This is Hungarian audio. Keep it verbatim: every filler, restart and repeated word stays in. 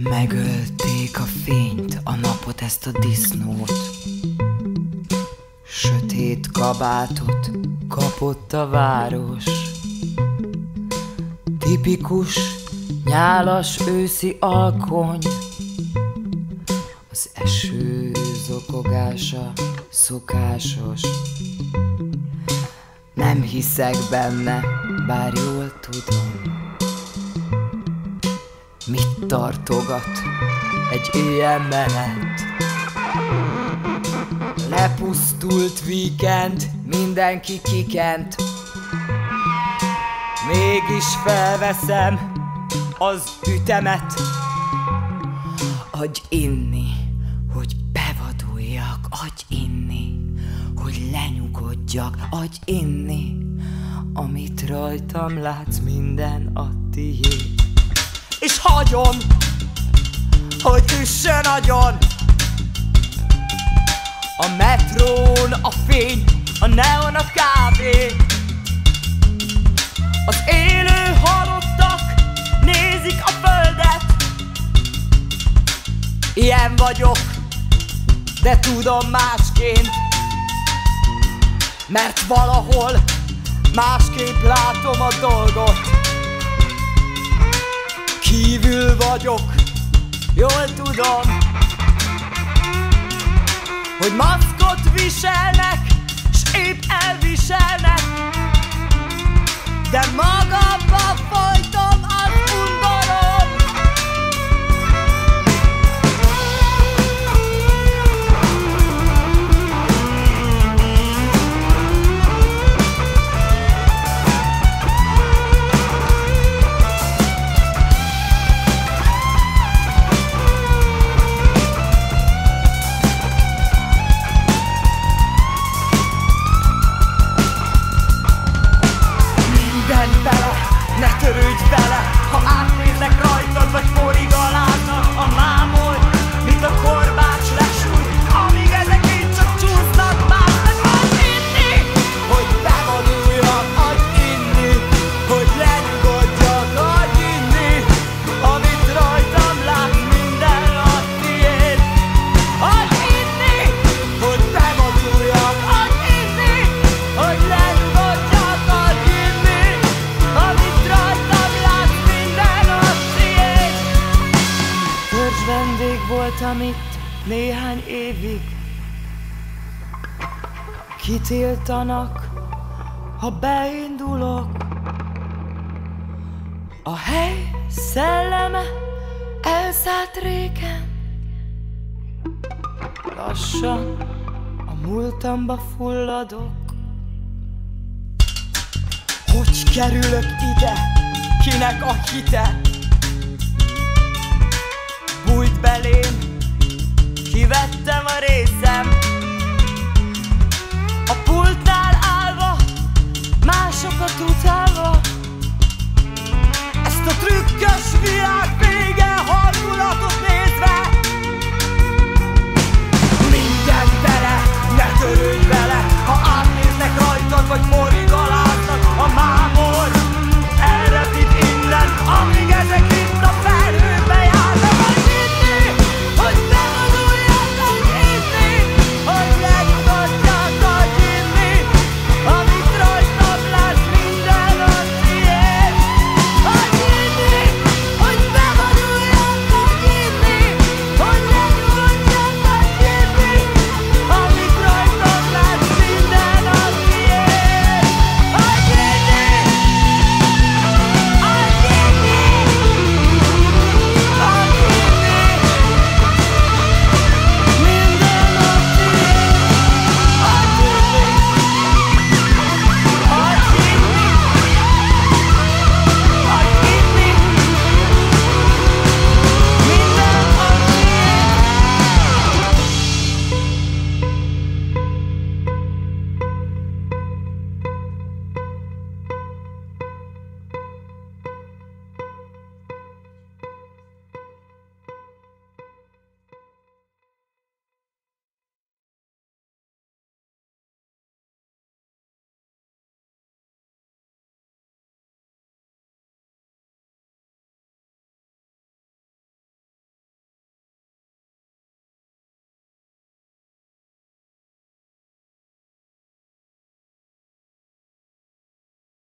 Megölték a fényt, a napot, ezt a disznót. Sötét kabátot kapott a város. Tipikus nyálas őszi alkony. Az eső zokogása szokásos. Nem hiszek benne, bár jól tudom. Mit tartogat egy éjjel menet? Lepusztult weekend, mindenki kikent. Mégis felveszem az ütemet. Adj inni, hogy bevaduljak. Adj inni, hogy lenyugodjak. Adj inni, amit rajtam látsz, minden a tiéd. És hagyom, hogy üssön agyon. A metrón a fény, a neon a kávé. Az élő halottak nézik a földet. Ilyen vagyok, de tudom másként. Mert valahol másképp látom a dolgot. Kívül vagyok, jól tudom, hogy maszkot viselnek, s épp elviselnek, de magamba folytom az undorom. Ne törődj vele, ha átnéznek rajtad, vagy porig aláznak a mámor, mint a korbács lesúly, amíg ezek így csak csúsznak másnak. Adj inni, hogy bevonuljak, adj inni, hogy lenyugodjak, adj inni, amit rajtam látsz, minden a tiéd. Adj inni, hogy bevonuljak, adj inni, hogy lenyugodjak, adj inni, amit rajtam látsz, minden a tiéd. Törzs vendég voltam itt néhány évig. Kitiltanak, ha beindulok. A hely szelleme elszállt régen. Lassan a múltamba fulladok. Hogy kerülök ide? Kinek a hite? Bújt belém, kivettem a részem. A pultnál állva másokat utál.